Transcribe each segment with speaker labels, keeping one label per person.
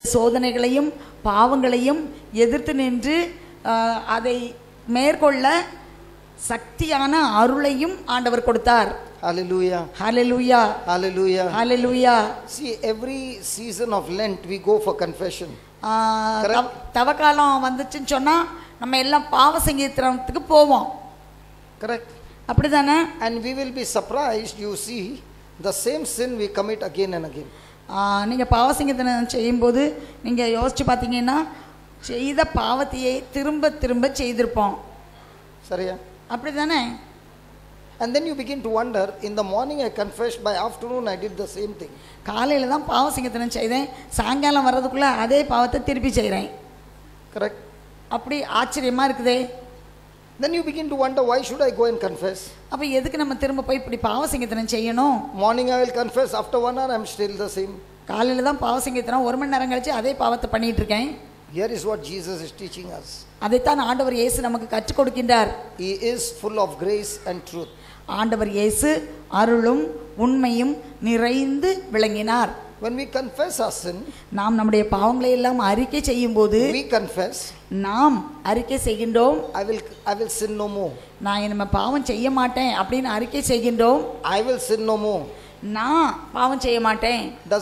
Speaker 1: சோதனைகளையும் பாவங்களையும் எதிர்த்து நின்று அதை மேற்கொள்ள சக்தியான அருளையும் ஆண்டவர் கொடுத்தார்.
Speaker 2: Hallelujah.
Speaker 1: Hallelujah.
Speaker 2: Hallelujah.
Speaker 1: Hallelujah.
Speaker 2: See, every season of Lent we go for confession.
Speaker 1: தவக்காலம் வந்துச்சுன்னு சொன்னா நம்ம எல்லாம் பாவ சங்கீதத்துக்கு போவோம்.
Speaker 2: Correct.
Speaker 1: அப்படிதானே?
Speaker 2: And we will be surprised, you see, the same sin we commit again and again.
Speaker 1: நீங்கள் பாவ சங்கீதம் செய்யும்போது நீங்கள் யோசிச்சு பார்த்தீங்கன்னா செய்த பாவத்தையே திரும்ப திரும்ப செய்திருப்போம்.
Speaker 2: சரியா?
Speaker 1: அப்படிதானே?
Speaker 2: And then you begin to wonder, in the morning I confessed, by afternoon I did the same thing.
Speaker 1: காலையில் தான் பாவ சங்கீதம் செய்தேன், சாயங்காலம் வர்றதுக்குள்ளே அதே பாவத்தை திருப்பி செய்கிறேன்.
Speaker 2: Correct.
Speaker 1: அப்படி ஆச்சரியமாக இருக்குதே.
Speaker 2: Then you begin to wonder, why should I go and confess?
Speaker 1: அப்போ எதுக்கு நம்ம திரும்ப போய் இப்படி பாவ சங்கீதம் செய்யணும்?
Speaker 2: Morning I will confess, after 1 hour I am still the same.
Speaker 1: காலையில் தான் பாவ சங்கீதம், 1 மணி நேரம் கழிச்சு அதே பாவத்தை பண்ணிட்டு இருக்கேன்.
Speaker 2: Here is what Jesus is teaching us.
Speaker 1: அதைத்தான் ஆண்டவர் இயேசு நமக்கு கற்றுக் கொடுக்கின்றார்.
Speaker 2: He is full of grace and truth.
Speaker 1: ஆண்டவர் இயேசு அருளும் உண்மையும் நிறைந்து விளங்கினார்.
Speaker 2: When we confess our sin,
Speaker 1: நாம் நம்முடைய பாவங்களை எல்லாம் அறிக்கை செய்யும்போது,
Speaker 2: we confess,
Speaker 1: நாம் அறிக்கை செய்கின்றோம்,
Speaker 2: I will sin no more.
Speaker 1: நான் இனிமே பாவம் செய்ய மாட்டேன் அப்படின்னு அறிக்கை செய்கின்றோம்.
Speaker 2: I will sin no more.
Speaker 1: நான் பாவம் செய்ய மாட்டேன்.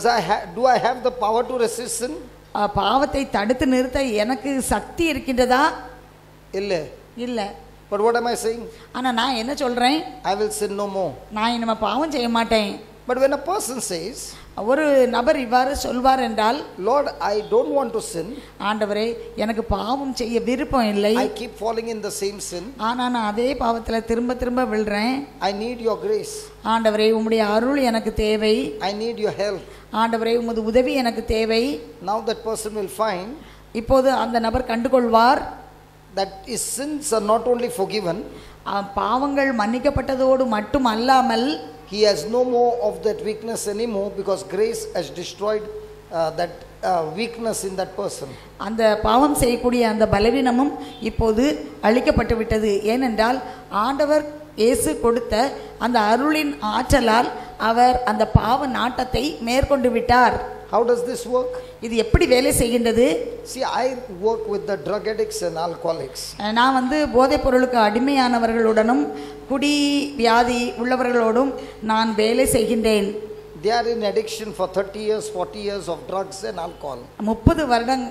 Speaker 2: Do I have the power to resist sin?
Speaker 1: பாவத்தை தடுத்து நிறுத்த எனக்கு சக்தி இருக்கின்றதா?
Speaker 2: இல்லை.
Speaker 1: இல்லை.
Speaker 2: But what am I saying?
Speaker 1: ஆனா நான் என்ன சொல்றேன்?
Speaker 2: I will sin no more.
Speaker 1: நான் இனிமே பாவம் செய்ய மாட்டேன்.
Speaker 2: But when a person says,
Speaker 1: ஒரு நபர் இவ்வாறு சொல்வார் என்றால்,
Speaker 2: Lord, I don't want to sin.
Speaker 1: ஆண்டவரே, எனக்கு பாவம் செய்ய விருப்பம் இல்லை.
Speaker 2: I keep falling in the same sin.
Speaker 1: ஆனா நான் அதே பாவத்துல திரும்ப திரும்ப விழுறேன்.
Speaker 2: I need your grace.
Speaker 1: ஆண்டவரே, உம்முடைய அருள் எனக்கு தேவை.
Speaker 2: I need your help.
Speaker 1: ஆண்டவரே, உமது உதவி எனக்கு தேவை.
Speaker 2: Now that person will find,
Speaker 1: இப்போது அந்த நபர் கண்டுகொள்வார்,
Speaker 2: that his sins are not only forgiven,
Speaker 1: பாவங்கள் மன்னிக்கப்பட்டதோடு மட்டும் அல்லாமல்
Speaker 2: he has no more of that weakness anymore, because grace has destroyed that weakness in that person.
Speaker 1: அந்த பாவம் செய்யக்கூடிய அந்த பலவீனமும் இப்போது அழிக்கப்பட்டு விட்டது. ஏனென்றால் ஆண்டவர் இயேசு கொடுத்த அந்த அருளின் ஆற்றலால் அவர் அந்த பாவ நாட்டத்தை மேற்கொண்டு விட்டார்.
Speaker 2: How does this work?
Speaker 1: இது எப்படி வேலை செய்கின்றது?
Speaker 2: See, I work with the drug addicts and alcoholics.
Speaker 1: நான் வந்து போதைப் பொருளுக்கு அடிமையானவர்களுடனும் குடி வியாதி உள்ளவர்களோடும் நான் வேலை செய்கின்றேன்.
Speaker 2: They are in addiction for 30 years, 40 years of drugs and alcohol. 30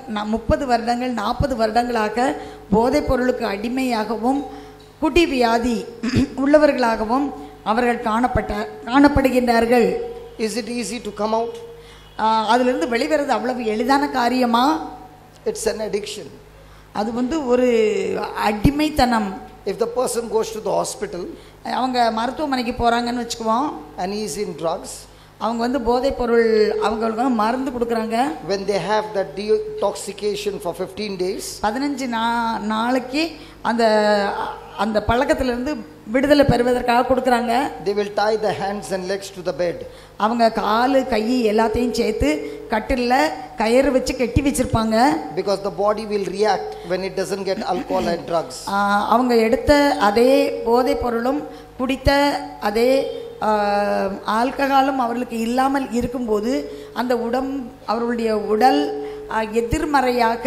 Speaker 1: வருடங்கள் 40 வருடங்களாக போதைப் பொருளுக்கு அடிமையாகவும் குடி வியாதி உள்ளவர்களாகவும் அவர்கள் காணப்படுகின்றார்கள்.
Speaker 2: Is it easy to come out?
Speaker 1: அதிலிருந்து வெளிவரது அவ்வளவு எளிதான காரியமா?
Speaker 2: It's an addiction.
Speaker 1: அது வந்து ஒரு அடிமைத்தனம்.
Speaker 2: If the person goes to the hospital,
Speaker 1: அவங்க மருத்துவமனைக்கு போறாங்கன்னு வச்சுக்குவோம்,
Speaker 2: and he is in drugs,
Speaker 1: அவங்க வந்து போதைப் பொருள் அவங்களுக்கு மருந்து கொடுக்குறாங்க.
Speaker 2: when they have that detoxification for 15 days,
Speaker 1: 15 நாளைக்கு அந்த அந்த பழக்கத்திலிருந்து விடுதலை பெறுவதற்காக கொடுக்குறாங்க.
Speaker 2: they will tie the hands and legs to the bed.
Speaker 1: அவங்க காலு கை எல்லாத்தையும் சேர்த்து கட்டில்ல கயிறு வச்சு கட்டி வச்சிருப்பாங்க.
Speaker 2: because the body will react when it doesn't get alcohol and drugs.
Speaker 1: அவங்க எடுத்த அதே போதைப் பொருளும் குடித்த அதே ஆல்கஹாலும் அவர்களுக்கு இல்லாமல் இருக்கும்போது அந்த அவர்களுடைய உடல் எதிராக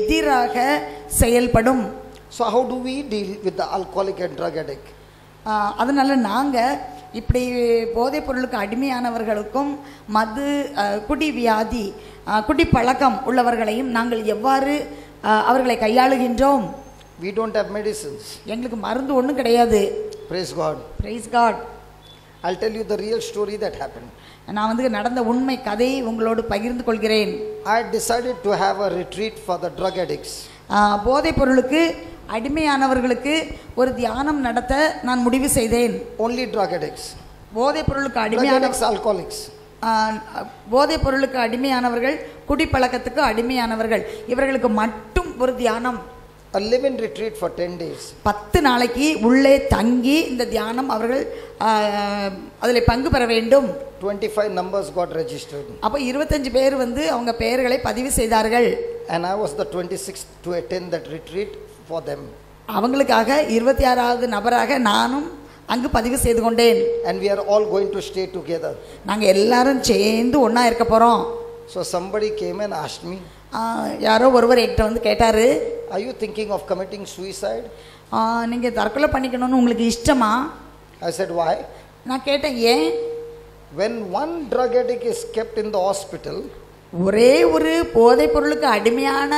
Speaker 1: செயல்படும்.
Speaker 2: So how do we deal with the alcoholic and drug addict?
Speaker 1: அதனால நாங்கள் இப்படி போதைப் பொருளுக்கு அடிமையானவர்களுக்கும் குடி வியாதி குடி பழக்கம் உள்ளவர்களையும் நாங்கள் எவ்வாறு அவர்களை கையாளுகின்றோம்?
Speaker 2: We don't have medicines.
Speaker 1: எங்களுக்கு மருந்து ஒன்றும் கிடையாது.
Speaker 2: Praise God.
Speaker 1: Praise God.
Speaker 2: I'll tell you the real story that happened.
Speaker 1: நான் வந்து நடந்த உண்மை கதையை உங்களோடு பகிர்ந்து கொள்கிறேன்.
Speaker 2: I decided to have a retreat for the drug addicts.
Speaker 1: போதைப் பொருளுக்கு அடிமையானவர்களுக்கு ஒரு தியானம் நடத்த நான் முடிவு செய்தேன்.
Speaker 2: Only drug addicts.
Speaker 1: போதைப் பொருளுக்கு
Speaker 2: alcoholics.
Speaker 1: போதைப் பொருளுக்கு அடிமையானவர்கள், குடிப்பழக்கத்துக்கு அடிமையானவர்கள், இவர்களுக்கு மட்டும் ஒரு தியானம்.
Speaker 2: A live-in retreat for 10 days.
Speaker 1: 10 நாளைக்கு உள்ளே தங்கி இந்த தியானம் அவர்கள் அதில் பங்கு பெற வேண்டும்.
Speaker 2: 25 numbers got registered.
Speaker 1: அப்போ 25 பேர் வந்து அவங்க பெயர்களை பதிவு செய்தார்கள்.
Speaker 2: And I was the 26th to attend that retreat for them.
Speaker 1: அவங்களுக்காக 26வது நபராக நானும் அங்கு பதிவு செய்து கொண்டேன்.
Speaker 2: And we are all going to stay together.
Speaker 1: நாங்கள் எல்லாரும் சேர்ந்து ஒன்றா இருக்க போகிறோம்.
Speaker 2: So somebody came and asked me,
Speaker 1: யாரோ ஒருவர் என்கிட்ட வந்து கேட்டார்,
Speaker 2: are you thinking of committing suicide?
Speaker 1: நீங்கள் தற்கொலை பண்ணிக்கணும்னு உங்களுக்கு இஷ்டமா?
Speaker 2: I said, why?
Speaker 1: நான் கேட்டேன், ஏன்?
Speaker 2: When one drug addict is kept in the hospital,
Speaker 1: ஒரே ஒரு போதைப் பொருளுக்கு அடிமையான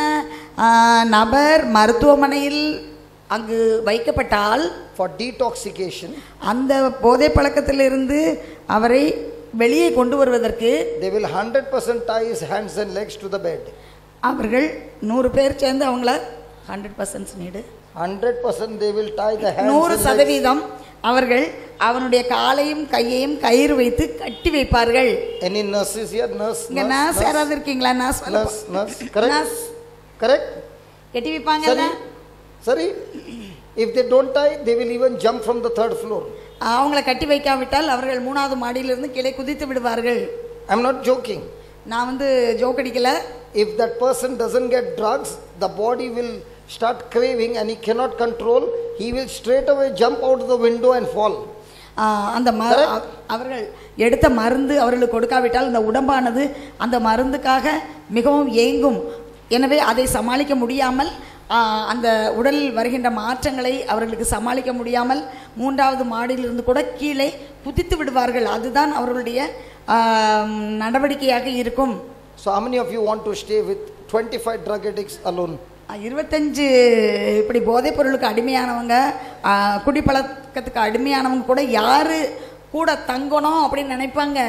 Speaker 1: நபர் மருத்துவமனையில் அங்கு வைக்கப்பட்டால்
Speaker 2: for detoxification,
Speaker 1: அந்த போதை பழக்கத்திலிருந்து அவரை வெளியே கொண்டு வருவதற்கு
Speaker 2: they will 100% tie his hands and legs to the bed.
Speaker 1: அவர்கள் 100 பேர் சேர்ந்து அவங்கள 100% நீடு
Speaker 2: 100% they will tie the hands
Speaker 1: 100% அவர்கள் அவனுடைய காலையும் கையையும் கயிறு வைத்து கட்டி வைப்பார்கள்.
Speaker 2: Any nurses here?
Speaker 1: நர்ஸ் யாராவது இருக்கீங்களா?
Speaker 2: Nurse, correct?
Speaker 1: கட்டி வைப்பாங்கல்ல.
Speaker 2: Sorry, if they don't tie, they will even jump from the 3rd floor.
Speaker 1: அவங்களை கட்டி வைக்காவிட்டால் அவர்கள் 3வது மாடியிலிருந்து கீழே குதித்து விடுவார்கள்.
Speaker 2: I'm not joking.
Speaker 1: நான் வந்து ஜோக் அடிக்கல.
Speaker 2: If that person doesn't get drugs, the body will start craving and he cannot control. He will straight away jump out of the window and fall.
Speaker 1: அந்த அவர்கள் எடுத்த மருந்து அவர்களுக்கு கொடுக்காவிட்டால் அந்த உடம்பானது அந்த மருந்துக்காக மிகவும் ஏங்கும். எனவே அதை சமாளிக்க முடியாமல் அந்த உடலில் வருகின்ற மாற்றங்களை அவர்களுக்கு சமாளிக்க முடியாமல் 3வது மாடியிலிருந்து கூட கீழே குதித்து விடுவார்கள். அதுதான் அவர்களுடைய நடவடிக்கையாக இருக்கும்.
Speaker 2: So how many of you want to stay with 25 drug addicts alone?
Speaker 1: 25 இப்படி போதைப் பொருளுக்கு அடிமையானவங்க, குடிப்பழக்கத்துக்கு அடிமையானவங்க கூட யாரு கூட தங்கணும் அப்படின்னு நினைப்பாங்க?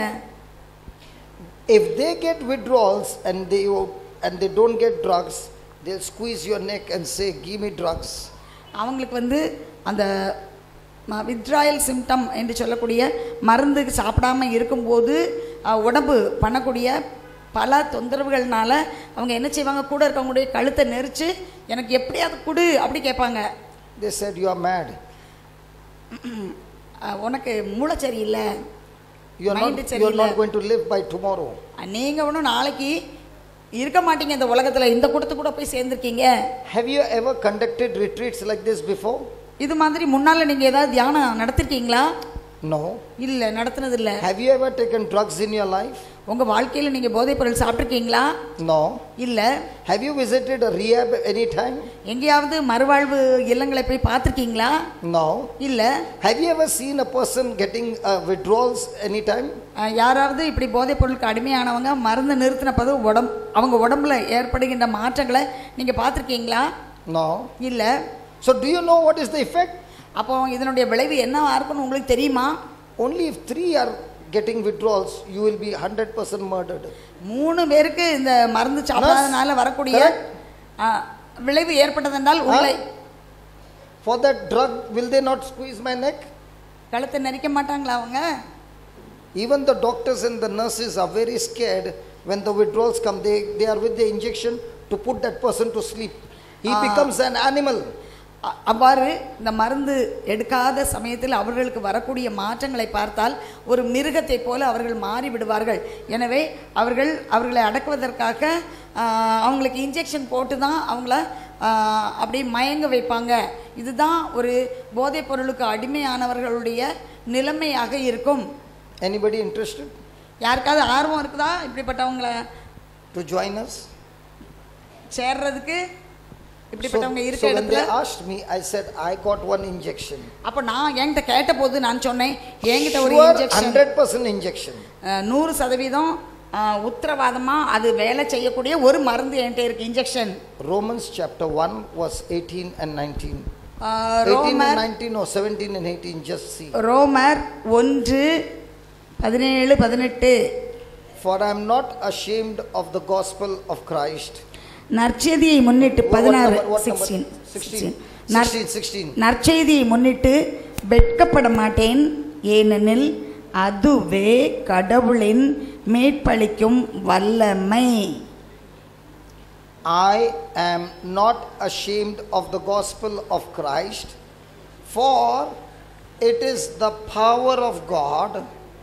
Speaker 2: If they get withdrawals and they don't get drugs, they'll squeeze your neck and say, give me drugs.
Speaker 1: அவங்களுக்கு வந்து அந்த வித்ராயல் சிம்டம் என்று சொல்லக்கூடிய மருந்து சாப்பிடாமல் இருக்கும்போது உடம்பு பண்ணக்கூடிய பல தொந்தரவுகள்னால அவங்க என்ன செய்வாங்க, கூட இருக்கவங்களுடைய கழுத்தை நெரிச்சு எனக்கு எப்படியாவது கொடு அப்படி கேட்பாங்க.
Speaker 2: They said, you are mad.
Speaker 1: உனக்கு மூளை சரியில்லை,
Speaker 2: you are not going to live by tomorrow.
Speaker 1: நீங்கள் ஒன்றும் நாளைக்கு இருக்க மாட்டீங்க இந்த உலகத்தில், இந்த கூட்டத்து கூட போய் சேர்ந்துருக்கீங்க.
Speaker 2: Have you ever conducted retreats like this before?
Speaker 1: இது மாதிரி முன்னால் நீங்கள் ஏதாவது தியானம் நடத்திருக்கீங்களா?
Speaker 2: No.
Speaker 1: இல்லை, நடத்தினது இல்லை.
Speaker 2: Have you ever taken drugs in your life?
Speaker 1: உங்கள் வாழ்க்கையில் நீங்கள் போதைப் பொருள் சாப்பிட்ருக்கீங்களா?
Speaker 2: No.
Speaker 1: இல்லை.
Speaker 2: Have you visited a rehab any time?
Speaker 1: எங்கேயாவது மறுவாழ்வு இல்லங்களை போய் பார்த்துருக்கீங்களா?
Speaker 2: No.
Speaker 1: இல்லை.
Speaker 2: Have you ever seen a person getting withdrawals any time?
Speaker 1: யாராவது இப்படி போதைப் பொருளுக்கு அடிமையானவங்க மருந்து நிறுத்தினப்பது அவங்க உடம்புல ஏற்படுகின்ற மாற்றங்களை நீங்கள் பார்த்துருக்கீங்களா?
Speaker 2: No.
Speaker 1: இல்லை.
Speaker 2: So do you know what is the effect?
Speaker 1: அப்போ இதனுடைய விளைவு என்னவா இருக்குன்னு உங்களுக்கு தெரியுமா?
Speaker 2: Only if 3 are getting withdrawals, you will be 100% murdered.
Speaker 1: 3 பேருக்கு இந்த மருந்து சாப்பிடாதனால வரக்கூடிய விளைவு ஏற்பட்டதென்றால் உங்களை
Speaker 2: for that drug will they not squeeze my neck?
Speaker 1: கழுத்தை நெரிக்க மாட்டாங்களா அவங்க?
Speaker 2: Even the doctors and the nurses are very scared when the withdrawals come. They are with the injection to put that person to sleep. He becomes an animal.
Speaker 1: அவ்வாறு இந்த மருந்து எடுக்காத சமயத்தில் அவர்களுக்கு வரக்கூடிய மாற்றங்களை பார்த்தால் ஒரு மிருகத்தை போல அவர்கள் மாறிவிடுவார்கள். எனவே அவர்களை அடக்குவதற்காக அவங்களுக்கு இன்ஜெக்ஷன் போட்டு தான் அவங்கள அப்படி மயங்க வைப்பாங்க. இதுதான் ஒரு போதைப் பொருளுக்கு அடிமையானவர்களுடைய நிலைமையாக இருக்கும்.
Speaker 2: Anybody interested?
Speaker 1: யாருக்காவது ஆர்வம் இருக்குதா இப்படிப்பட்டவங்கள
Speaker 2: to join us?
Speaker 1: சேர்றதுக்கு இப்படிப்பட்டவங்க இருக்க
Speaker 2: இடத்துல?
Speaker 1: So when
Speaker 2: they asked me, I said I got one injection.
Speaker 1: அப்ப நான் என்கிட்ட கேட்டபோது நான் சொன்னேன், என்கிட்ட ஒரு இன்ஜெக்ஷன்
Speaker 2: 100% injection
Speaker 1: 100% உத்தரவாதமா அது வேலை செய்யக்கூடிய ஒரு மருந்து என்கிட்ட இருக்கு, injection.
Speaker 2: Romans chapter 1 verse 18 and 19. 18 and 19 or 17 and 18, just see.
Speaker 1: ரோமர் 1:17-18.
Speaker 2: For I am not ashamed of the gospel of Christ.
Speaker 1: நற்செய்தியை முன்னிட்டு 16 நற்செய்தியை முன்னிட்டு வெட்கப்பட மாட்டேன், ஏனெனில் அதுவே கடவுளின் மீட்பளிக்கும் வல்லமை.
Speaker 2: I am not ashamed of the gospel of Christ, for it is the power of God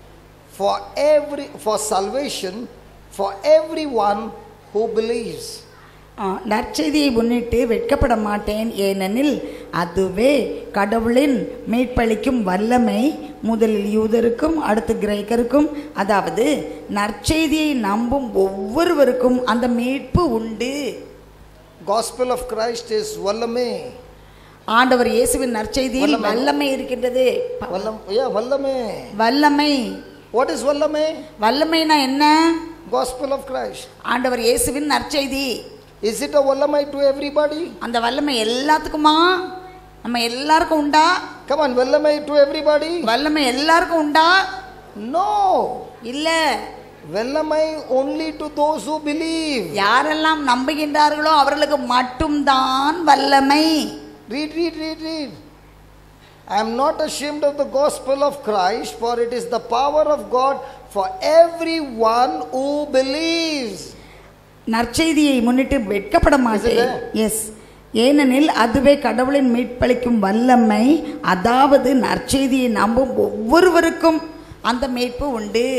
Speaker 2: for salvation for everyone who believes.
Speaker 1: நற்செய்தியை முன்னிட்டு வெட்கப்பட மாட்டேன், ஏனெனில் அதுவே கடவுளின் மீட்பளிக்கும் வல்லமை முதலில் யூதருக்கும் அடுத்து கிரேக்கருக்கும், அதாவது நற்செய்தியை நம்பும் ஒவ்வொருவருக்கும் அந்த மீட்பு உண்டு.
Speaker 2: Gospel of Christ is vallame.
Speaker 1: ஆண்டவர் இயேசுவின் நற்செய்தியில் வல்லமை இருக்கின்றது.
Speaker 2: Vallame.
Speaker 1: வல்லமை.
Speaker 2: What is vallame?
Speaker 1: வல்லமைனா என்ன?
Speaker 2: Gospel of Christ.
Speaker 1: ஆண்டவர் இயேசுவின் நற்செய்தி.
Speaker 2: Is it a vallame to everybody?
Speaker 1: அந்த வல்லமை எல்லாத்துக்குமா? நம்ம எல்லாருக்கும் உண்டா?
Speaker 2: Come on, vallame to everybody?
Speaker 1: வல்லமை எல்லாருக்கும் உண்டா?
Speaker 2: No.
Speaker 1: இல்ல.
Speaker 2: vallame only to those who believe.
Speaker 1: யாரெல்லாம் நம்புகின்றார்களோ அவர்களுக்கு மட்டும்தான் வல்லமை.
Speaker 2: Read. I am not ashamed of the gospel of Christ, for it is the power of God for everyone who believes.
Speaker 1: நற்செய்தியை முன்னிட்டு வெட்கப்பட மாட்டேன். எஸ், ஏனெனில் அதுவே கடவுளின் மீட்பளிக்கும் வல்லமை, அதாவது நற்செய்தியை நம்பும் ஒவ்வொருவருக்கும் அந்த மீட்பு உண்டு.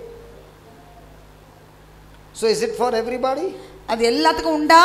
Speaker 2: So is it for everybody?
Speaker 1: அது எல்லாத்துக்கும் உண்டா?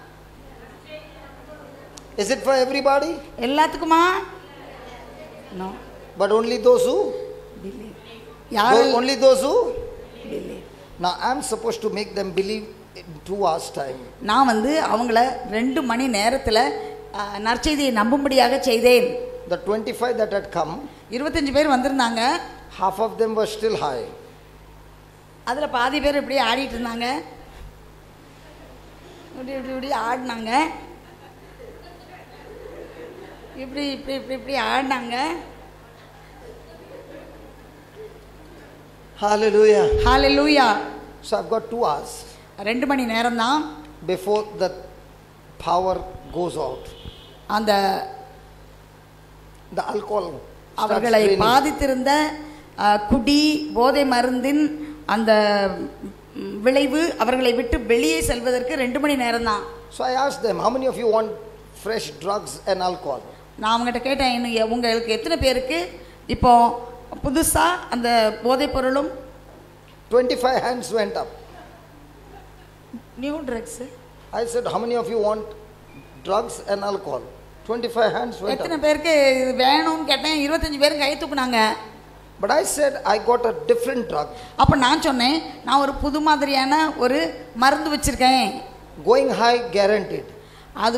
Speaker 2: Is it for everybody?
Speaker 1: எல்லாத்துக்குமா? No.
Speaker 2: But only those who
Speaker 1: believe.
Speaker 2: Only those who
Speaker 1: believe.
Speaker 2: Now I am supposed to make them believe in 2 hours time.
Speaker 1: நான் அவங்கள 2 மணி நேரத்துல நற்செய்தியை நம்பும்படியாக செய்தேன்.
Speaker 2: The 25 that had come,
Speaker 1: 25 பேர் வந்திருந்தாங்க.
Speaker 2: half of them were still high.
Speaker 1: அதுல பாதி பேர் இப்படி ஆடிட்டு இருந்தாங்க. இப்படி ஆடினாங்க. இப்படி ஆடினாங்க.
Speaker 2: Hallelujah.
Speaker 1: Hallelujah.
Speaker 2: So I've got 2 hours.
Speaker 1: 2 மணி நேரம் தான்
Speaker 2: before the power goes out.
Speaker 1: அந்த
Speaker 2: the alcohol
Speaker 1: அவர்களை பாதித்திருந்த குடி போதை மருந்தின் அந்த விளைவு அவர்களை விட்டு வெளியே செல்வதற்கு 2 மணி நேரம் தான்.
Speaker 2: So I asked them, how many of you want fresh drugs and alcohol?
Speaker 1: நான் அவங்ககிட்ட கேட்டேன், உங்களுக்கு எத்தனை பேருக்கு இப்போ புதுசா அந்த போதைப் பொருளும்?
Speaker 2: 25 hands went up.
Speaker 1: New drugs.
Speaker 2: I said, how many of you want drugs and alcohol? 25 hands went up.
Speaker 1: எத்தனை பேருக்கு இது வேணும்னு கேட்டேன். 25 பேர் கை தூக்குனாங்க.
Speaker 2: But I said, I got a different drug.
Speaker 1: அப்ப நான் சொன்னேன், நான் ஒரு புது மாதிரியான ஒரு மருந்து வச்சிருக்கேன்.
Speaker 2: Going high guaranteed.
Speaker 1: அது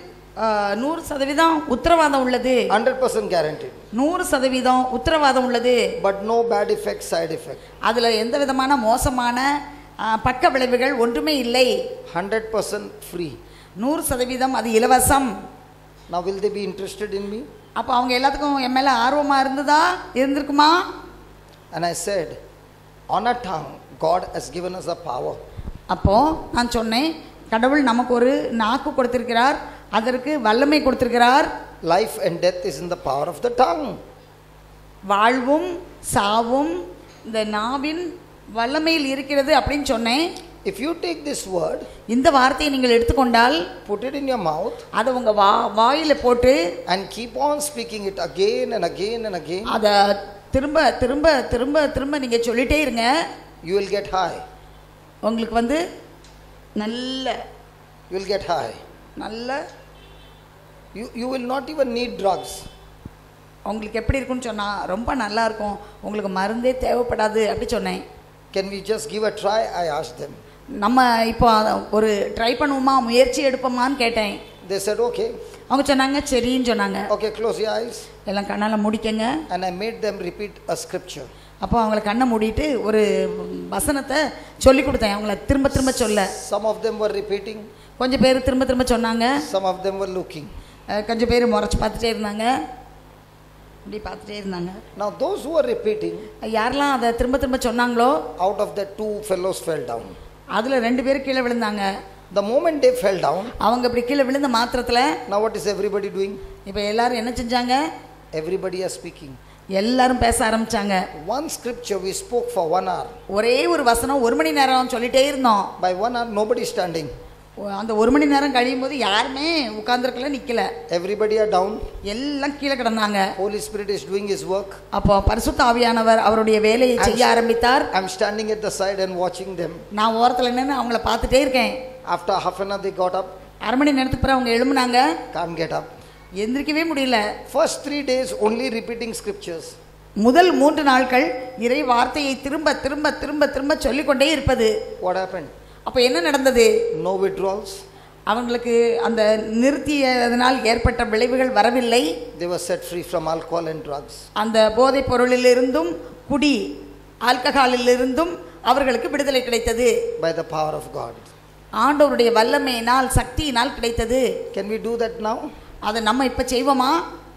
Speaker 1: 100% உத்தரவாதம் உள்ளது.
Speaker 2: 100% guaranteed.
Speaker 1: 100% உத்தரவாதம் உள்ளது.
Speaker 2: But no bad effect, side effect.
Speaker 1: அதுல எந்த விதமான மோசமான பக்க விளைவுகள் ஒன்றுமே இல்லை.
Speaker 2: 100% free.
Speaker 1: 100% அது இலவசம்.
Speaker 2: Now will they be interested in me?
Speaker 1: அப்ப அவங்க எல்லாத்துக்கும் என் மேல ஆர்வமா இருந்திருக்குமா?
Speaker 2: And I said, on a tongue God has given us a power.
Speaker 1: அப்போ நான் சொன்னேன், கடவுள் நமக்கு ஒரு நாக்கு கொடுத்திருக்கிறார், அதற்கு வல்லமை கொடுத்திருக்கிறார்.
Speaker 2: Life and death is in the power of the tongue.
Speaker 1: வாழ்வும் சாவும் இந்த நாவின் வல்லமையில் இருக்கிறது அப்படின்னு சொன்னேன்.
Speaker 2: If you take this word,
Speaker 1: இந்த வார்த்தையை நீங்கள் எடுத்துக்கொண்டால்,
Speaker 2: put it in your mouth,
Speaker 1: அதை உங்க வாயில போட்டு
Speaker 2: and keep on speaking it again and again and again,
Speaker 1: அத திரும்ப திரும்ப திரும்ப திரும்ப நீங்க சொல்லிட்டே இருங்க.
Speaker 2: You will get high.
Speaker 1: உங்களுக்கு நல்ல
Speaker 2: You will get high.
Speaker 1: நல்ல
Speaker 2: You will not even need drugs.
Speaker 1: உங்களுக்கு எப்படி இருக்குன்னு சொன்னா ரொம்ப நல்லா இருக்கும், உங்களுக்கு மருந்தே தேவைப்படாது அப்படி சொன்னேன்.
Speaker 2: Can we just give a try? I asked them.
Speaker 1: நம்ம இப்போ ஒரு ட்ரை பண்ணுவோமா, முயற்சி எடுப்போமான்னு கேட்டேன்.
Speaker 2: They said okay.
Speaker 1: அவங்க சொன்னாங்க சரின்னு சொன்னாங்க.
Speaker 2: Okay, close your eyes.
Speaker 1: எல்லாம் கண்ணால மூடிக்கங்க.
Speaker 2: And I made them repeat a scripture.
Speaker 1: அப்போ அவங்கள கண்ணை மூடிட்டு ஒரு வசனத்தை சொல்லி கொடுத்தேன், அவங்கள திரும்ப திரும்ப சொல்ல.
Speaker 2: Some of them were repeating.
Speaker 1: கொஞ்சம் பேர் திரும்ப திரும்ப சொன்னாங்க.
Speaker 2: Some of them were looking.
Speaker 1: கொஞ்சம் பேர் முறைச்சு பார்த்துட்டே இருந்தாங்க, இப்படி பார்த்துட்டே இருந்தாங்க.
Speaker 2: Now those who were repeating,
Speaker 1: யாரெல்லாம் அதை திரும்ப திரும்ப சொன்னாங்களோ,
Speaker 2: out of the 2 fellows fell down.
Speaker 1: அதுல 2 பேர் கீழே விழுந்தாங்க.
Speaker 2: The moment they fell down,
Speaker 1: அவங்க இப்படி கீழே விழுந்த மாத்திரத்துல,
Speaker 2: now what is everybody doing?
Speaker 1: இப்போ எல்லாரும் என்ன செஞ்சாங்க?
Speaker 2: Everybody is speaking.
Speaker 1: எல்லாரும் பேச ஆரம்பிச்சாங்க.
Speaker 2: One scripture we spoke for 1 hour.
Speaker 1: ஒரே ஒரு வசனம் 1 மணி நேரம் சொல்லிட்டே இருந்தோம்.
Speaker 2: By 1 hour nobody is standing.
Speaker 1: அந்த 1 மணி நேரம் கழியும் போது யாருமே உட்கார்ந்திருக்கல, நிக்கல.
Speaker 2: Everybody are down.
Speaker 1: எல்லாம் கீழே கிடந்தாங்க.
Speaker 2: Holy Spirit is doing his work.
Speaker 1: அப்போ பரிசுத்த ஆவியானவர் அவருடைய வேலையை செய்ய ஆரம்பித்தார்.
Speaker 2: I'm standing at the side and watching them.
Speaker 1: நான் ஓரத்துல நின்னு அவங்கள பார்த்துட்டே இருக்கேன்.
Speaker 2: After half an hour they got up.
Speaker 1: 1/2 மணி நேரத்துக்கு அப்புறம் அவங்க எழும்புனாங்க.
Speaker 2: Can't get up.
Speaker 1: எந்திரிக்கவே முடியல.
Speaker 2: First 3 days only repeating scriptures.
Speaker 1: முதல் 3 நாட்கள் இறை வார்த்தையை திரும்ப திரும்ப திரும்ப திரும்ப சொல்லிக்கொண்டே இருப்பது.
Speaker 2: What happened?
Speaker 1: அப்ப என்ன நடந்தது?
Speaker 2: No withdrawals.
Speaker 1: அவங்களுக்கு அந்த நிறுத்தியதனால் ஏற்பட்ட விளைவுகள் வரவில்லை.
Speaker 2: They were set free from alcohol and drugs.
Speaker 1: அந்த போதைப் பொருளிலிருந்தும் குடி ஆல்கஹாலிலிருந்தும் அவர்களுக்கு விடுதலை கிடைத்தது.
Speaker 2: By the power of God.
Speaker 1: ஆண்டவருடைய வல்லமையினால் சக்தியினால் கிடைத்தது.
Speaker 2: Can we do that now?
Speaker 1: அதை நம்ம இப்ப செய்வோமா?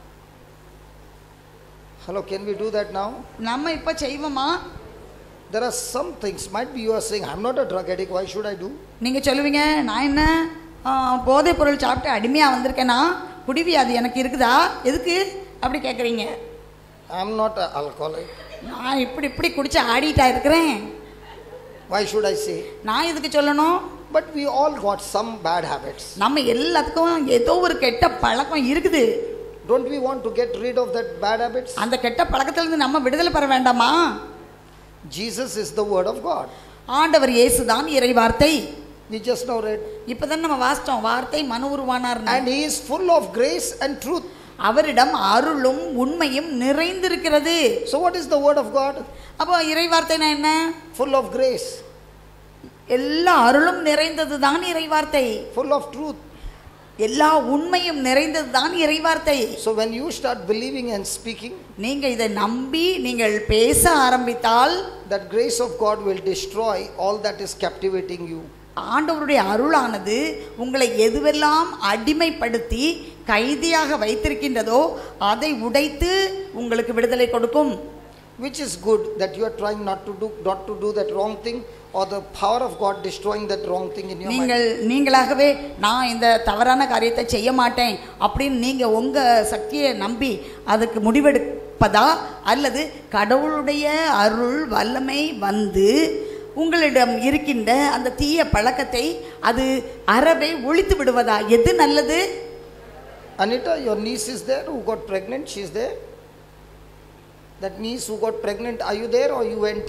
Speaker 2: Hello, can we do that now?
Speaker 1: நம்ம இப்ப செய்வோமா?
Speaker 2: There are some things, might be you are saying, I'm not a drug addict, why should I do?
Speaker 1: நீங்க சொல்லுவீங்க, நான் என்ன போதைப் பொருள் சாப்பிட்டு அடிமையா வந்திருக்கேனா, குடிவியாதி எனக்கு இருக்குதா, எதுக்கு அப்படி கேட்குறீங்க?
Speaker 2: I'm not an alcoholic.
Speaker 1: நான் இப்படி குடிச்சு ஆடிட்டா இருக்கிறேன்.
Speaker 2: Why should I say?
Speaker 1: நான் எதுக்கு சொல்லணும்?
Speaker 2: But we all got some bad habits.
Speaker 1: நம்ம எல்லாத்துக்கும் ஏதோ ஒரு கெட்ட பழக்கம் இருக்குது.
Speaker 2: Don't we want to get rid of that bad habits?
Speaker 1: அந்த கெட்ட பழக்கத்திலிருந்து நம்ம விடுதலை பெற வேண்டாமா?
Speaker 2: Jesus is the word of God.
Speaker 1: ஆண்டவர் இயேசு தான் இறை வார்த்தை.
Speaker 2: We just now read.
Speaker 1: இப்பதான் நம்ம வாசித்தோம், வார்த்தை மனு உருவானார்.
Speaker 2: And he is full of grace and truth.
Speaker 1: அவரிடம் அருளும் உண்மையும் நிறைந்திருக்கிறது.
Speaker 2: So what is the word of God?
Speaker 1: அப்போ இறை வார்த்தைனா என்ன?
Speaker 2: Full of grace.
Speaker 1: எல்லா அருளும் நிறைந்தது தான் இறை வார்த்தை.
Speaker 2: Full of truth.
Speaker 1: எல்லா உண்மையும் நிறைந்தது தான் இறை வார்த்தை.
Speaker 2: So when you start believing and speaking,
Speaker 1: நீங்க இதை நம்பி நீங்கள் பேச ஆரம்பித்தால்,
Speaker 2: that grace of God will destroy all that is captivating you.
Speaker 1: ஆண்டவருடைய அருளானது உங்களை எதுவெல்லாம் அடிமைப்படுத்தி கைதியாக வைத்திருக்கின்றதோ அதை உடைத்து உங்களுக்கு விடுதலை கொடுக்கும்.
Speaker 2: Which is good, that you are trying not to do that wrong thing, or the power of God destroying that wrong thing in your mind.
Speaker 1: நீங்களாகவே நான் இந்த தவறான காரியத்தை செய்ய மாட்டேன் அப்படின்னு நீங்க உங்க சக்தியை நம்பி அதுக்கு முடிவெடுப்பதா, அல்லது கடவுளுடைய அருள் வல்லமை வந்து உங்களிடம் இருக்கின்ற அந்த தீய பழக்கத்தை அது அறவே ஒழித்து விடுவதா? எது நல்லது?
Speaker 2: Anita, your niece is there who got pregnant. She is there. That niece who got pregnant, are you there or you went?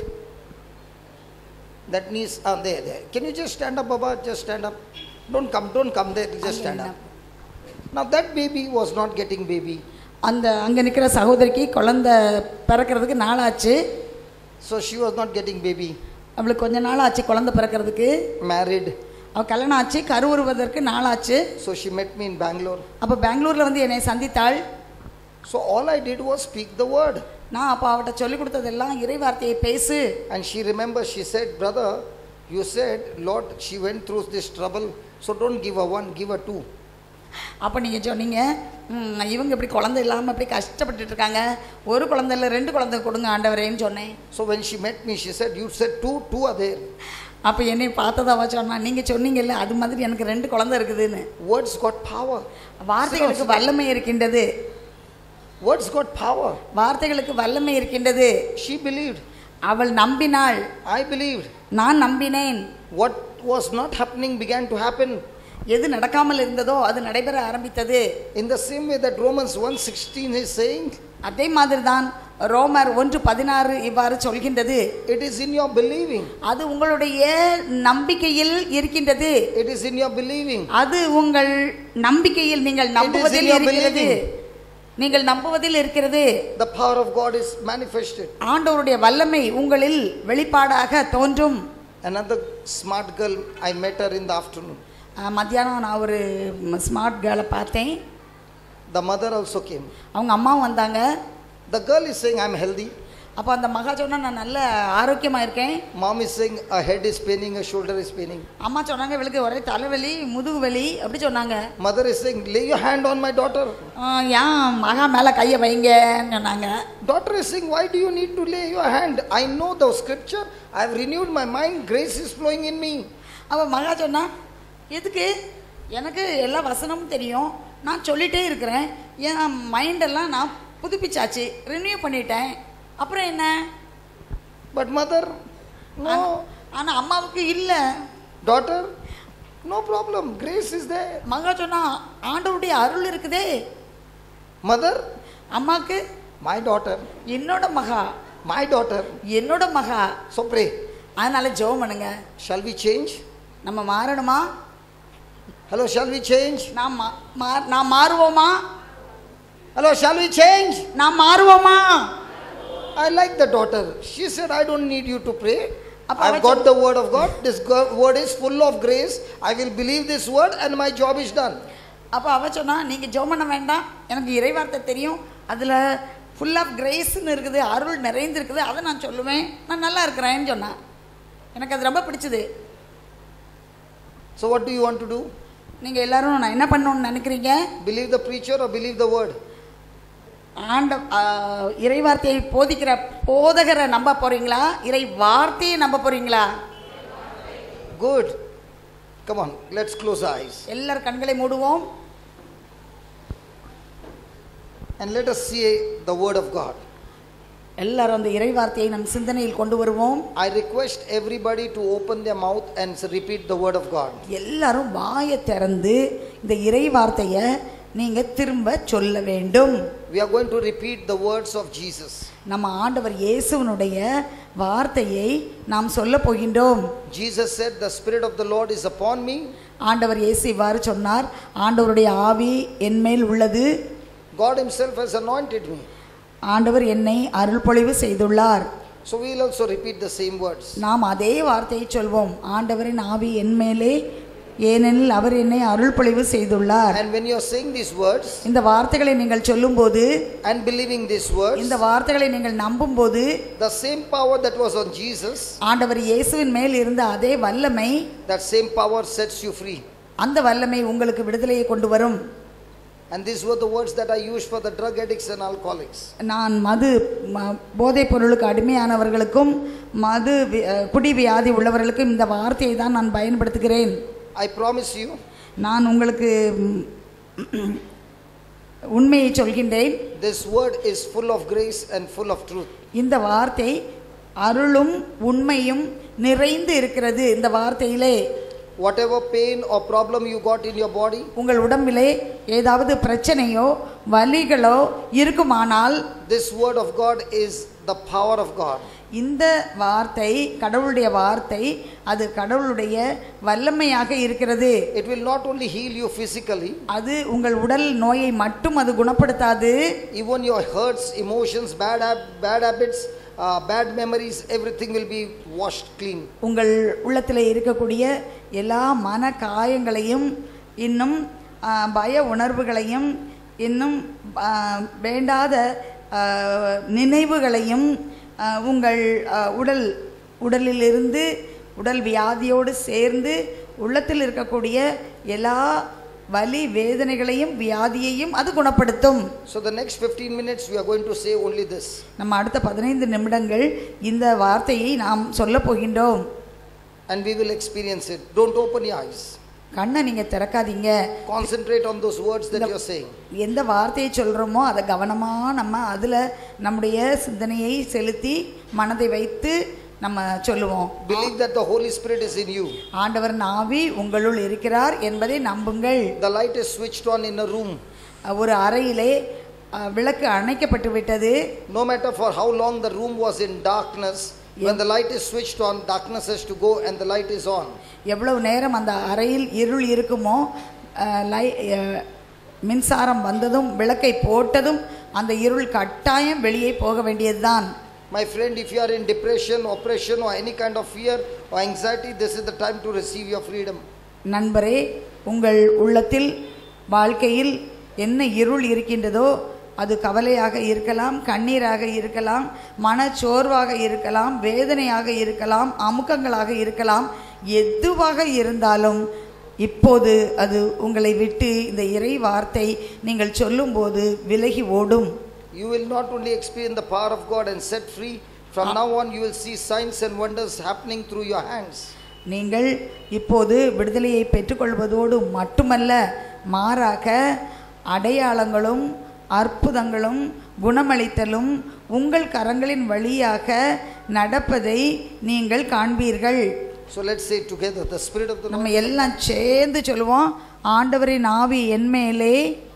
Speaker 2: That niece, there. Can you just stand up, Baba? Just stand up. Don't come there. Just stand up. Now that baby was not getting baby.
Speaker 1: அங்க நிக்கிற சகோதரிக்கு குழந்தை பிறக்கிறதுக்கு நாளாச்சு.
Speaker 2: So she was not getting baby.
Speaker 1: அவளுக்கு கொஞ்ச நாள் ஆச்சு குழந்தை பிறக்கிறதுக்கு.
Speaker 2: Married.
Speaker 1: அவ கல்யாணம் ஆச்சு, கருவுறுவதற்கு நாளாச்சு.
Speaker 2: So she met me in Bangalore.
Speaker 1: அப்ப பெங்களூர்ல வந்து என்னை சந்தித்தாள்.
Speaker 2: So all I did was speak the word.
Speaker 1: நான் அப்ப அவட்ட சொல்லி கொடுத்ததெல்லாம் இறை வார்த்தையை பேசு.
Speaker 2: And she remembers, she said, brother, you said, Lord, she went through this trouble, so don't give her one, give her two.
Speaker 1: அப்ப நீங்க சொன்னீங்க, இவங்க இப்படி குழந்தை இல்லாம இப்படி கஷ்டப்பட்டுட்டு இருக்காங்க, ஒரு குழந்தை இல்ல 2 குழந்தை கொடுங்க ஆண்டவரேன்னு சொன்னேன்.
Speaker 2: So when she met me, she said, you said two are there.
Speaker 1: அப்ப என்னை பார்த்ததாவா சொன்னா, நீங்க சொன்னீங்கல்ல அது மாதிரி எனக்கு 2 குழந்தை இருக்குதுன்னு.
Speaker 2: Words got power.
Speaker 1: வார்த்தைகளுக்கு வல்லமை இருக்கின்றது.
Speaker 2: Words got power.
Speaker 1: வார்த்தைகளுக்கு வல்லமை இருக்கின்றது.
Speaker 2: She believed.
Speaker 1: அவள் நம்பினாள்.
Speaker 2: I believed.
Speaker 1: நான் நம்பினேன்.
Speaker 2: What was not happening began to happen.
Speaker 1: எது நடக்காமல் இருந்ததோ அது நடைபெற ஆரம்பித்தது.
Speaker 2: In the same way that Romans 1:16 is saying,
Speaker 1: அதே மாதிரி தான் ரோமர் 1:16 இவ்வாறு சொல்கின்றது.
Speaker 2: it is in your believing.
Speaker 1: அது உங்களுடைய நம்பிக்கையில் இருக்கின்றது.
Speaker 2: It is in your believing.
Speaker 1: அது உங்கள் நம்பிக்கையில், நீங்கள் நம்புவதில் இருக்கிறது. நீங்கள் நம்புவதில் இருக்கிறது.
Speaker 2: The power of God is manifested.
Speaker 1: ஆண்டவருடைய வல்லமை உங்களில் வெளிப்பாடாக தோன்றும்.
Speaker 2: Another smart girl, I met her in the afternoon.
Speaker 1: மத்தியானம் நான் ஒரு ஸ்மார்ட் கேர்ளை பார்த்தேன்.
Speaker 2: The mother also came.
Speaker 1: அவங்க அம்மாவும் வந்தாங்க.
Speaker 2: The girl is saying, I'm healthy.
Speaker 1: அப்போ அந்த மகா சொன்னா நான் நல்ல ஆரோக்கியமா இருக்கேன்.
Speaker 2: Mom is saying, her head is paining, her shoulder is paining.
Speaker 1: அம்மா சொன்னாங்க இவளுக்கு ஒரே தலைவலி, முதுகு வலி அப்படி சொன்னாங்க.
Speaker 2: Mother is saying, lay your hand on my daughter.
Speaker 1: ஏன் மகா மேல கையை வைங்கன்னு சொன்னாங்க.
Speaker 2: Daughter is saying, why do you need to lay your hand? I know the scripture. I have renewed my mind. Grace is flowing in me.
Speaker 1: அவ மகா சொன்னா, எதுக்கு? எனக்கு எல்லா வசனமும் தெரியும், நான் சொல்லிட்டே இருக்கிறேன், என் மைண்டெல்லாம் நான் புதுப்பிச்சாச்சு, ரினியூ பண்ணிட்டேன், அப்புறம் என்ன?
Speaker 2: But mother, no.
Speaker 1: ஆனா அம்மாவுக்கு இல்ல.
Speaker 2: Daughter, no problem. Grace is there.
Speaker 1: மகா சொன்னா ஆண்டவருடைய அருள் இருக்குதே.
Speaker 2: Mother,
Speaker 1: அம்மாக்கு
Speaker 2: my daughter.
Speaker 1: என்னோட மகா.
Speaker 2: My daughter.
Speaker 1: என்னோட மகா.
Speaker 2: So pray.
Speaker 1: அதனால ஜெபம் பண்ணுங்க.
Speaker 2: Shall we change?
Speaker 1: நம்ம மாறணுமா?
Speaker 2: Hello, shall we change?
Speaker 1: நான் மாறுவோமா?
Speaker 2: Hello, shall we change?
Speaker 1: நான் மாறுவோமா?
Speaker 2: I like the daughter. She said, I don't need you to pray.
Speaker 1: அப்ப
Speaker 2: I've got the word of God. This word is full of grace. I will believe this word and my job is done.
Speaker 1: அப்போ அவ சொன்னா, நீங்கள் ஜெபம் பண்ண வேண்டாம், எனக்கு இறைவார்த்தை தெரியும், அதில் ஃபுல் ஆஃப் கிரேஸ்ன்னு இருக்குது, அருள் நிறைந்திருக்குது, அதை நான் சொல்லுவேன், நான் நல்லா இருக்கிறேன்னு சொன்னான். எனக்கு அது ரொம்ப பிடிச்சது.
Speaker 2: So what do you want to do?
Speaker 1: நீங்கள் எல்லாரும் நான் என்ன பண்ணணும்னு நினைக்கிறீங்க?
Speaker 2: Believe the preacher or believe the word?
Speaker 1: இறைவார்த்தையை போதிக்கிற போதகரை நம்ப போறீங்களா, இறை வார்த்தையை நம்ப போறீங்களா?
Speaker 2: Good. Come on, let's close our eyes.
Speaker 1: எல்லாரும் கண்களை மூடுவோம்.
Speaker 2: And let us see the word of God.
Speaker 1: எல்லாரும் அந்த இறை வார்த்தையை நம் சிந்தனையில் கொண்டு வருவோம்.
Speaker 2: I request everybody to open their mouth and repeat the word of God.
Speaker 1: எல்லாரும் வாயை திறந்து இந்த இறை வார்த்தையை நீங்க திரும்ப சொல்ல வேண்டும்.
Speaker 2: We are going to repeat the words of Jesus.
Speaker 1: நம்ம ஆண்டவர் இயேசுவினுடைய வார்த்தையை நாம் சொல்ல போகின்றோம்.
Speaker 2: Jesus said, the spirit of the Lord is upon me.
Speaker 1: ஆண்டவர் இயேசு இவ்வாறு சொன்னார், ஆண்டவருடைய ஆவி என்மேல் உள்ளது.
Speaker 2: God himself has anointed me.
Speaker 1: ஆண்டவர் என்னை அருள்பொழிவு செய்துள்ளார்.
Speaker 2: So we will also repeat the same words.
Speaker 1: நாம் அதே வார்த்தையை சொல்வோம், ஆண்டவரின் ஆவி என்மேலே, ஏனெனில் அவர் என்னை அருள்பொழிவு செய்துள்ளார்.
Speaker 2: And when you are saying these words,
Speaker 1: இந்த வார்த்தைகளை நீங்கள் சொல்லும்போது,
Speaker 2: and believing these words,
Speaker 1: இந்த வார்த்தைகளை நீங்கள் நம்பும்போது,
Speaker 2: the same power that was on Jesus,
Speaker 1: ஆண்டவர் இயேசுவின் மேல் இருந்த அதே வல்லமை,
Speaker 2: that same power sets you free.
Speaker 1: அந்த வல்லமை உங்களுக்கு விடுதலையை கொண்டு வரும்.
Speaker 2: And these were the words that I used for the drug addicts and alcoholics.
Speaker 1: நான் போதைப் பொருளுக்கு அடிமையானவர்களுக்கும் குடி வியாதி உள்ளவர்களுக்கும் இந்த வார்த்தையை தான் நான் பயன்படுத்துகிறேன்.
Speaker 2: I promise you,
Speaker 1: நான் உங்களுக்கு உண்மையை சொல்கின்றேன்,
Speaker 2: this word is full of grace and full of truth.
Speaker 1: இந்த வார்த்தை அருளும் உண்மையும் நிறைந்து இருக்கிறது. இந்த வார்த்தையிலே
Speaker 2: Whatever pain or problem you got in your body,
Speaker 1: உங்கள் உடம்பிலே ஏதாவது பிரச்சனையோ வலிகளோ இருக்குமானால்,
Speaker 2: this word of God is the power of God.
Speaker 1: இந்த வார்த்தை கடவுளுடைய வார்த்தை, அது கடவுளுடைய வல்லமையாக இருக்கிறது.
Speaker 2: It will not only heal you physically,
Speaker 1: அது உங்கள் உடல் நோயை மட்டும் அது குணப்படுத்தாது,
Speaker 2: even your hurts, emotions, bad habits, bad memories, everything will be washed clean.
Speaker 1: உங்கள் உள்ளத்தில் இருக்கக்கூடிய எல்லா மன காயங்களையும், இன்னும் பய உணர்வுகளையும், இன்னும் வேண்டாத நினைவுகளையும், உங்கள் உடலிலிருந்து உடல் வியாதியோடு சேர்ந்து உள்ளத்தில் இருக்கக்கூடிய எல்லா வலி வேதனைகளையும் வியாதியையும் அது குணப்படுத்தும்.
Speaker 2: So the next 15 minutes we are going to say only this.
Speaker 1: நம்ம அடுத்த 15 நிமிடங்கள் இந்த வார்த்தையை நாம் சொல்ல போகின்றோம்.
Speaker 2: And we will experience it. Don't open your eyes.
Speaker 1: கண்ணை நீங்க திறக்காதீங்க.
Speaker 2: Concentrate on those words that you are saying.
Speaker 1: எந்த வார்த்தையை சொல்றோமோ அதை கவனமா நம்ம அதுல நம்முடைய சிந்தனையை செலுத்தி மனதை வைத்து நம்ம சொல்லுவோம்.
Speaker 2: Believe that the Holy Spirit is in you.
Speaker 1: ஆண்டவரின் ஆவி உங்களுள் இருக்கிறார் என்பதை நம்புங்கள்.
Speaker 2: The light is switched on in a room.
Speaker 1: ஒரு அறையிலே விளக்கு அணைக்கப்பட்டு விட்டது.
Speaker 2: No matter for how long the room was in darkness, when the light is switched on, darkness has to go and the light is on.
Speaker 1: எவ்வளவு நேரம் அந்த அறையில் இருள் இருக்குமோ, மின்சாரம் வந்ததும் விளக்கை போட்டதும் அந்த இருள் கட்டாயம் வெளியே போக வேண்டியதுதான்.
Speaker 2: My friend, if you are in depression, oppression or any kind of fear or anxiety, this is the time to receive your freedom.
Speaker 1: நண்பரே, உங்கள் உள்ளத்தில் வாழ்க்கையில் என்ன இருள் இருக்கின்றதோ, அது கவலையாக இருக்கலாம், கண்ணீராக இருக்கலாம், மனச்சோர்வாக இருக்கலாம், வேதனையாக இருக்கலாம், அமுக்கங்களாக இருக்கலாம், எதுவாக இருந்தாலும் இப்போது அது உங்களை விட்டு இந்த இறை வார்த்தை நீங்கள் சொல்லும்போது விலகி ஓடும்.
Speaker 2: You will not only experience the power of God and set free, from now on you will see signs and wonders happening through your hands.
Speaker 1: நீங்கள் இப்போது விடுதலையை பெற்றுக்கொள்வதோடு மட்டுமல்ல, மாறாக அடையாளங்களும் அற்புதங்களும் குணமளித்தலும் உங்கள் கரங்களின் வழியாக நடப்பதை நீங்கள் காண்பீர்கள்.
Speaker 2: So let's say together, the Spirit of the Lord.
Speaker 1: நம்ம எல்லாம் சேர்ந்து சொல்லுவோம், ஆண்டவரின் ஆவி என்மேலே,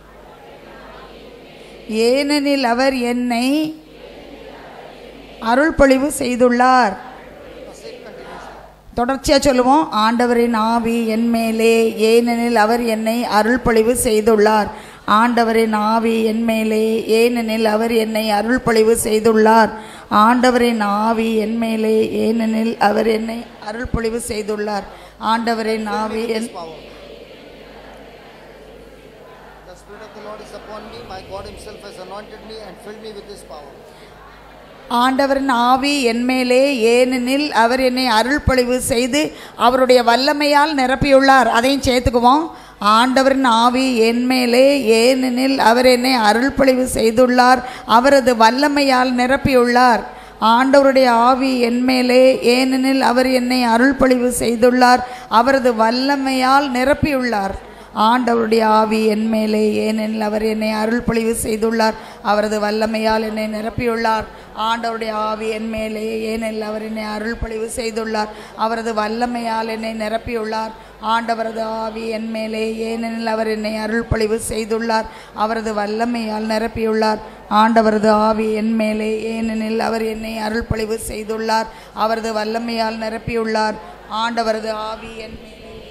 Speaker 1: ஏனெனில் அவர் என்னை அருள்பொழிவு செய்துள்ளார். தொடர்ச்சியா சொல்லுவோம், ஆண்டவரின் ஆவி என்மேலே, ஏனெனில் அவர் என்னை அருள்பொழிவு செய்துள்ளார். ஆண்டவரின் ஆவி என்மேலே, ஏனெனில் அவர் என்னை அருள் பொழிவு செய்துள்ளார். ஆண்டவரின் ஆவி என்மேலே, ஏனெனில் அவர் என்னை அருள் பொழிவு செய்துள்ளார். ஆண்டவரின் ஆவி என்
Speaker 2: The Spirit of the Lord is upon me. My God Himself has anointed me and filled me with His power.
Speaker 1: ஆண்டவரின் ஆவி என்மேலே, ஏனெனில் அவர் என்னை அருள் பொழிவு செய்து அவருடைய வல்லமையால் நிரப்பியுள்ளார். அதையும் சேர்த்துக்குவோம். ஆண்டவரின் ஆவி என்மேலே, ஏனெனில் அவர் என்னை அருள் பொழிவு செய்துள்ளார், அவரது வல்லமையால் நிரப்பியுள்ளார். ஆண்டவருடைய ஆவி என்மேலே, ஏனெனில் அவர் என்னை அருள் பொழிவு செய்துள்ளார், அவரது வல்லமையால் நிரப்பியுள்ளார். ஆண்டவருடைய ஆவி என்மேலே, ஏனெனில் அவர் என்னை அருள் பொழிவு செய்துள்ளார், அவரது வல்லமையால் என்னை நிரப்பியுள்ளார். ஆண்டவருடைய ஆவி என்மேலே, ஏனெனில் அவர் என்னை அருள் பொழிவு செய்துள்ளார், அவரது வல்லமையால் என்னை நிரப்பியுள்ளார். ஆண்டவரது ஆவி என்மேலே, ஏனெனில் அவர் என்னை அருள் பொழிவு செய்துள்ளார், அவரது வல்லமையால் நிரப்பியுள்ளார். ஆண்டவரது ஆவி என்மேலே, ஏனெனில் அவர் என்னை அருள் பொழிவு செய்துள்ளார், அவரது வல்லமையால் நிரப்பியுள்ளார். ஆண்டவரது ஆவி என்மேலே.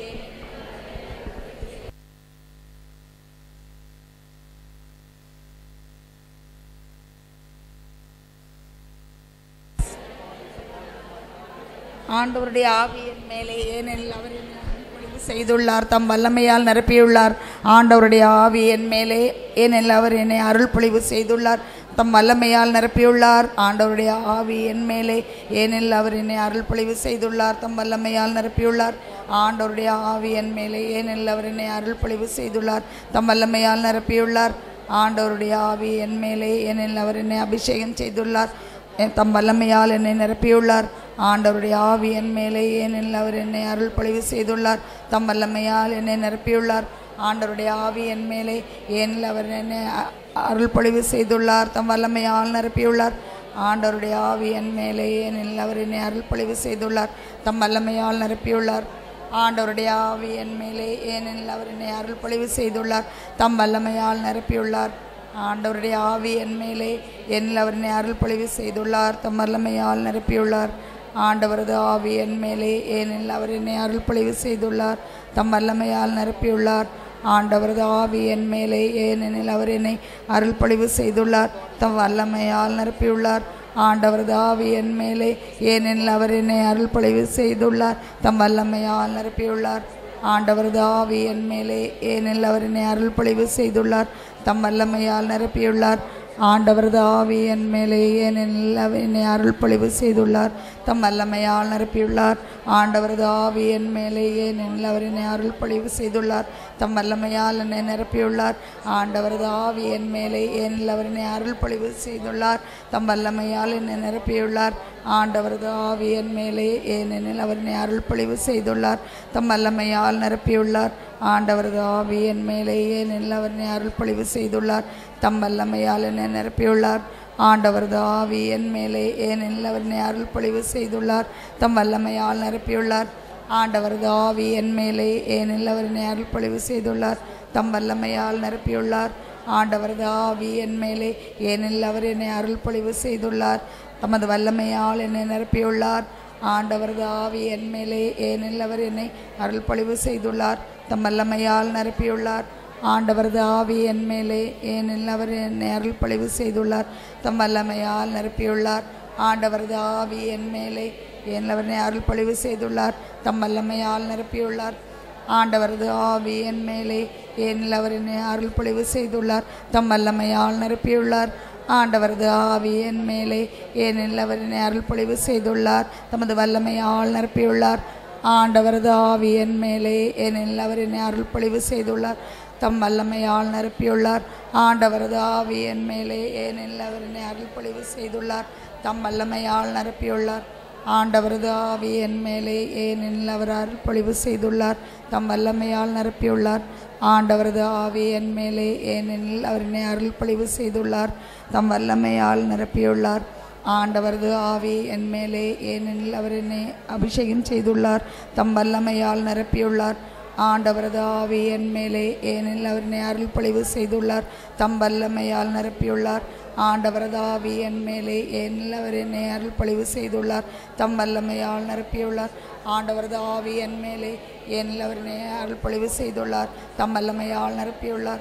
Speaker 1: ஆண்டவருடைய ஆவியின் மேலே, ஏனெனில் அவர் என்னை அருள் பொழிவு செய்துள்ளார், தம் வல்லமையால் நிரப்பியுள்ளார். ஆண்டவருடைய ஆவியின் மேலே, ஏனெனில் அவர் என்னை அருள் பொழிவு செய்துள்ளார், தம் வல்லமையால் நிரப்பியுள்ளார். ஆண்டவருடைய ஆவியின் மேலே, ஏனெனில் அவர் என்னை அருள் பொழிவு செய்துள்ளார், தம் வல்லமையால் நிரப்பியுள்ளார். ஆண்டவருடைய ஆவியின் மேலே, ஏனெனில் அவர் என்னை அருள் பொழிவு செய்துள்ளார், தம் வல்லமையால் நிரப்பியுள்ளார். ஆண்டவருடைய ஆவி என் மேலே, ஏனெனில் அவர் என்னை அபிஷேகம் செய்துள்ளார், தம் வல்லமையால் என்னை நிரப்பியுள்ளார். ஆண்டவருடைய ஆவி என் மேலே, ஏனெனில் அவர் என்னை அருள் பொழிவு செய்துள்ளார், தம் வல்லமையால் என்னை நிரப்பியுள்ளார். ஆண்டவருடைய ஆவி என் மேலே, ஏனெனில் அவர் என்னை அருள் பொழிவு செய்துள்ளார், தம் வல்லமையால் நிரப்பியுள்ளார். ஆண்டவருடைய ஆவி என் மேலே, ஏனெனில் அவர் என்னை அருள் பொழிவு செய்துள்ளார், தம் வல்லமையால் நிரப்பியுள்ளார். ஆண்டவருடைய ஆவி என் மேலே, ஏனெனில் அவர் என்னை அருள் பொழிவு செய்துள்ளார், தம் வல்லமையால் நிரப்பியுள்ளார். ஆண்டவருடைய ஆவி என் மேலே, ஏனெனில் அவர் என்னை அருள் பொழிவு செய்துள்ளார், தம் வல்லமையால் நிரப்பியுள்ளார். ஆண்டவரது ஆவி என் மேலே, ஏனெனில் அவர் என்னை அருள் பொழிவு செய்துள்ளார், தம் வல்லமையால் நிரப்பியுள்ளார். ஆண்டவரது ஆவி என் மேலே, ஏனெனில் அவர் என்னை அருள் பொழிவு செய்துள்ளார், தம் வல்லமையால் நிரப்பியுள்ளார். ஆண்டவரது ஆவி என் மேலே, ஏனெனில் அவர் என்னை அருள் பொழிவு செய்துள்ளார், தம் வல்லமையால் நிரப்பியுள்ளார். ஆண்டவரது ஆவி என் மேலே, ஏனெனில் அவர் என்னை அருள் பொழிவு செய்துள்ளார், தம் வல்லமையால் நிரப்பியுள்ளார். ஆண்டவரது ஆவி என் மேலே, ஏனெனில் அவர் என்னை அருள் பொழிவு செய்துள்ளார், தம் வல்லமையால் நிரப்பியுள்ளார். ஆண்டவரது ஆவி என் மேலே, ஏனெனில் அவர் என்னை அருள் பொழிவு செய்துள்ளார், தம் வல்லமையால் என்னை நிரப்பியுள்ளார். ஆண்டவரது ஆவி என் மேலே, ஏனெனில் அவர் என்னை அருள் பொழிவு செய்துள்ளார், தம் வல்லமையால் என்னை நிரப்பியுள்ளார். ஆண்டவரது ஆவி என் மேலே, ஏனெனில் அவர் என்னை அருள் பொழிவு செய்துள்ளார், தம் வல்லமையால் நிரப்பியுள்ளார். ஆண்டவரது ஆவி என் மேலே, ஏனெனில் அவர் என்னை அருள் பொழிவு செய்துள்ளார், தம் வல்லமையால் என்னை நிரப்பியுள்ளார். ஆண்டவரது ஆவி என் மேலே, ஏனெனில் அவர் என்னை அருள் பொழிவு செய்துள்ளார், தம் வல்லமையால் நிரப்பியுள்ளார். ஆண்டவரது ஆவி என் மேலே, ஏனெனில் அவர் என்னை அருள் பொழிவு செய்துள்ளார், தம் வல்லமையால் நிரப்பியுள்ளார். ஆண்டவரது ஆவி என் மேலே, ஏனெனில் அவர் என்னை அருள் பொழிவு செய்துள்ளார், தமது வல்லமையால் என்னை நிரப்பியுள்ளார். ஆண்டவரது ஆவி என் மேலே, ஏனெனில் அவர் என்னை அருள் பொழிவு செய்துள்ளார், தம் வல்லமையால் நிரப்பியுள்ளார். ஆண்டவரது ஆவி என் மேலே, ஏனெனில் அவர் என்னை அருள் பொழிவு செய்துள்ளார், தம் வல்லமையால் நிரப்பியுள்ளார். ஆண்டவரது ஆவி என் மேலே, ஏனெனில் அவர் என்னை அருள் பொழிவு செய்துள்ளார், தம் வல்லமையால் நிரப்பியுள்ளார். ஆண்டவரது ஆவி என் மேலே, ஏனெனில் அவர் என்னை அருள் பொழிவு செய்துள்ளார், தம் வல்லமையால் நிரப்பியுள்ளார். ஆண்டவரது ஆவி என் மேலே, ஏனெனில் அவர் என்னை அருள் பொழிவு செய்துள்ளார், தமது வல்லமையால் நிரப்பியுள்ளார். ஆண்டவரது ஆவி என் மேலே, ஏனெனில் அவர் என்னை அருள் பொழிவு செய்துள்ளார், தம் வல்லமையால் நிரப்பியுள்ளார். ஆண்டவரது ஆவி என் மேலே, ஏனெனில் அவர் என்னை அருள் பொழிவு செய்துள்ளார், தம் வல்லமையால் நிரப்பியுள்ளார். ஆண்டவரது ஆவி என் மேலே, ஏனெனில் அவர் அருள் பொழிவு செய்துள்ளார், தம் வல்லமையால் நிரப்பியுள்ளார். ஆண்டவரது ஆவி என் மேலே, ஏனெனில் அவர் என்னை அருள் பொழிவு செய்துள்ளார், தம் வல்லமையால் நிரப்பியுள்ளார். ஆண்டவரது ஆவி என் மேலே, ஏனெனில் அவர் என்னை அபிஷேகம் செய்துள்ளார், தம் வல்லமையால் நிரப்பியுள்ளார். ஆண்டவரது ஆவி என் மேலே, ஏனெனில் அவர் என்னை அருள் பொழிவு செய்துள்ளார், தம் வல்லமையால் நிரப்பியுள்ளார். ஆண்டவரது ஆவி என் மேலே, ஏனெனில் அவர் என்னை அருள் பொழிவு செய்துள்ளார், தம் வல்லமையால் நிரப்பியுள்ளார். ஆண்டவரது ஆவி என் மேலே, ஏனெனில் அவர் என்னை அருள் பொழிவு செய்துள்ளார், தம் வல்லமையால் நிரப்பியுள்ளார்.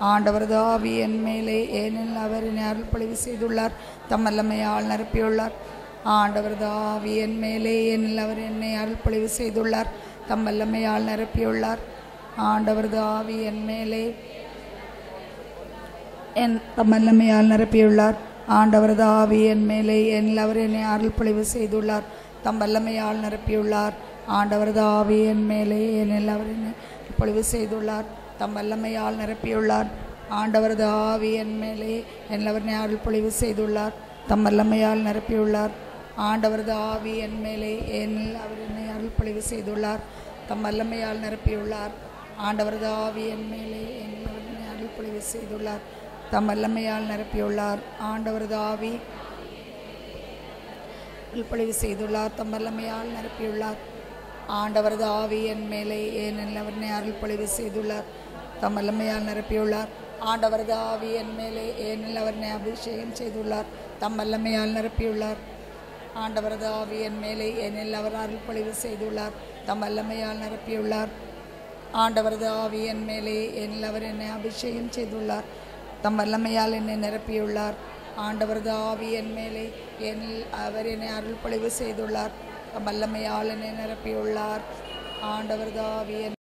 Speaker 1: ஆண்டவரது ஆவி என் மேலே, ஏனெனில் அவர் என்னை அருள் பொழிவு செய்துள்ளார், தம் வல்லமையால் நிரப்பியுள்ளார். ஆண்டவரது ஆவி என் மேலே, ஏனெனில் அவர் என்னை அருள் பொழிவு செய்துள்ளார், தம் வல்லமையால் நிரப்பியுள்ளார். ஆண்டவரது ஆவி என் மேலே, தம் வல்லமையால் நிரப்பியுள்ளார். ஆண்டவரது ஆவி என் மேலே, ஏனெனில் அவர் என்னை அருள் பொழிவு செய்துள்ளார், தம் வல்லமையால் நிரப்பியுள்ளார். ஆண்டவரது ஆவி என் மேலே, ஏனெனில் அவர் என்னை பொழிவு செய்துள்ளார், தம் வல்லமையால் நிரப்பியுள்ளார். ஆண்டவரது ஆவி என் மேலே, ஏனெனில் அவர் என்னை அருள் பொழிவு செய்துள்ளார், தம் வல்லமையால் நிரப்பியுள்ளார். ஆண்டவரது ஆவி என் மேலே, ஏனெனில் அவர் என்னை அருள் பொழிவு செய்துள்ளார், தம் வல்லமையால் நிரப்பியுள்ளார். ஆண்டவரது ஆவி என் மேலே, ஏனெனில் அவர் என்னை அருள் பொழிவு செய்துள்ளார், தம் வல்லமையால் நிரப்பியுள்ளார். ஆண்டவரது ஆவி பொழிவு செய்துள்ளார், தம் வல்லமையால் நிரப்பியுள்ளார். ஆண்டவரது ஆவி என் மேலே, ஏனெனில் அவர் என்னை அருள் பொழிவு செய்துள்ளார், தம் வல்லமையால் நிரப்பியுள்ளார். ஆண்டவரது ஆவி என் மேலே, ஏனெனில் அவர் என்னை அபிஷேகம் செய்துள்ளார், தம் வல்லமையால் நிரப்பியுள்ளார். ஆண்டவரது ஆவி என் மேலே, ஏனெனில் அவர் அருள் பொழிவு செய்துள்ளார், தம் வல்லமையால் நிரப்பியுள்ளார். ஆண்டவரது ஆவி என் மேலே, ஏனெனில் அவர் என்னை அபிஷேகம் செய்துள்ளார், தம் வல்லமையால் என்னை நிரப்பியுள்ளார். ஆண்டவரது ஆவி என் மேலே, ஏனெனில் அவர் என்னை அருள் பொழிவு செய்துள்ளார், தம் வல்லமையால் என்னை நிரப்பியுள்ளார். ஆண்டவரது ஆவி